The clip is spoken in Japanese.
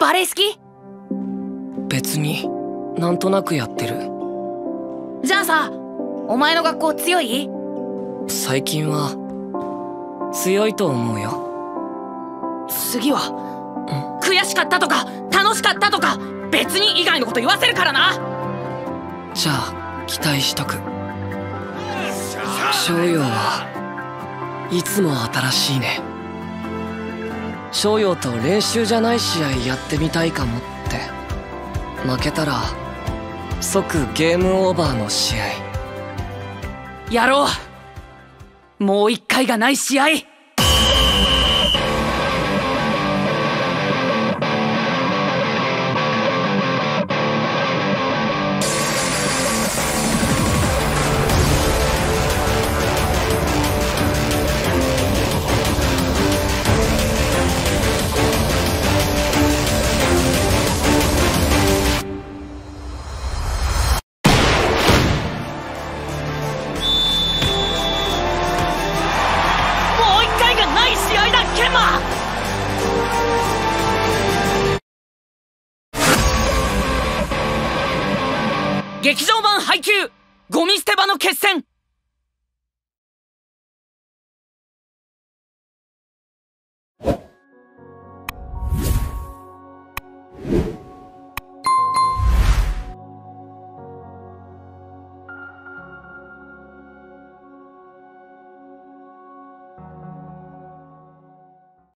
バレエ好き？ 別になんとなくやってる。 じゃあさ、お前の学校強い？ 最近は強いと思うよ。 次は悔しかったとか楽しかったとか別に以外のこと言わせるからな。 じゃあ期待しとく。翔陽はいつも新しいね。翔陽と練習じゃない試合やってみたいかもって。負けたら即ゲームオーバーの試合やろう。もう一回がない試合。劇場版配給ゴミ捨て場の決戦。